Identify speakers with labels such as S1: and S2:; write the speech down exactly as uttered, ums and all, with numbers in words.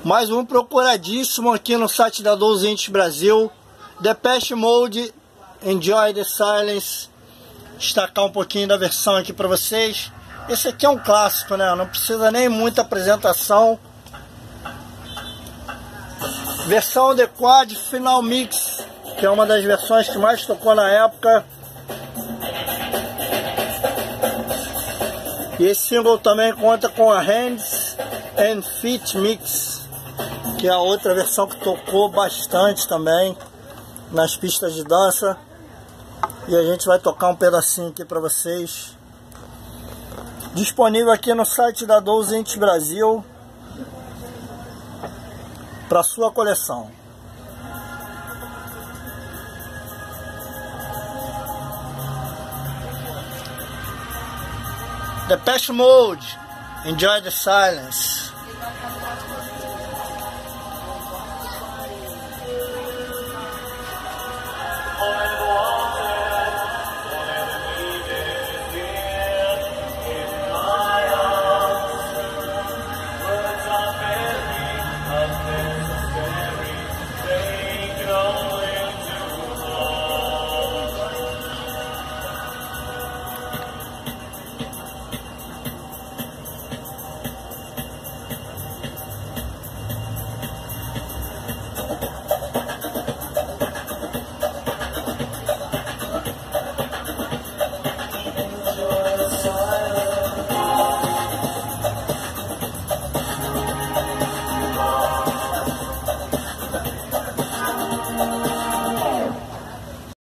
S1: Mais um procuradíssimo aqui no site da doze inch Brasil. Depeche Mode, Enjoy the Silence. Destacar um pouquinho da versão aqui para vocês. Esse aqui é um clássico, né? Não precisa nem muita apresentação. Versão The Quad Final Mix, que é uma das versões que mais tocou na época. E esse single também conta com a Hands and Feet Mix, que é a outra versão que tocou bastante também nas pistas de dança. E a gente vai tocar um pedacinho aqui para vocês. Disponível aqui no site da doze inch Brasil para sua coleção. Depeche Mode, Enjoy the Silence.